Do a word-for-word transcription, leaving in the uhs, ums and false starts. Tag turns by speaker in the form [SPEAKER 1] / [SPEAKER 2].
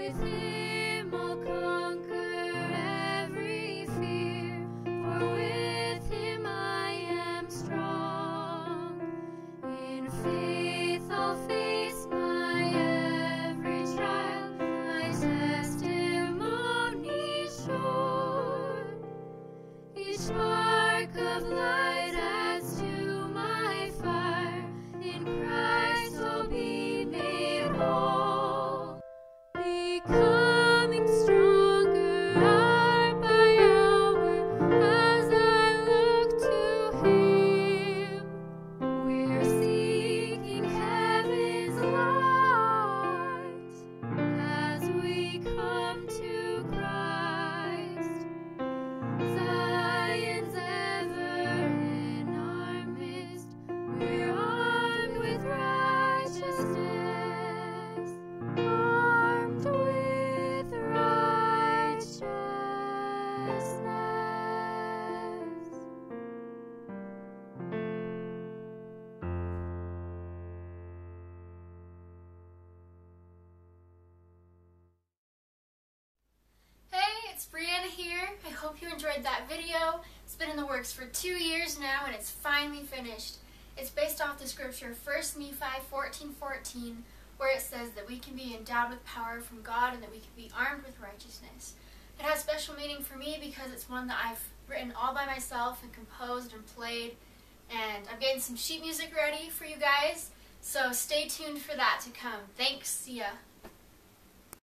[SPEAKER 1] With him I'll conquer every fear, for with him I am strong. In faith I'll face my every trial, my testimony sure. Each spark of light adds to my fire, in Christ I'll be made whole. Becoming stronger hour by hour as I look to him. We're seeking heaven's light as we come to Christ. Zion's ever in our midst. We're armed with righteousness, armed with righteousness.
[SPEAKER 2] Hey, it's Brianna here. I hope you enjoyed that video. It's been in the works for two years now and it's finally finished. It's based off the scripture First Nephi fourteen fourteen, where it says that we can be endowed with power from God and that we can be armed with righteousness. It has special meaning for me because it's one that I've written all by myself and composed and played, and I'm getting some sheet music ready for you guys, so stay tuned for that to come. Thanks, see ya.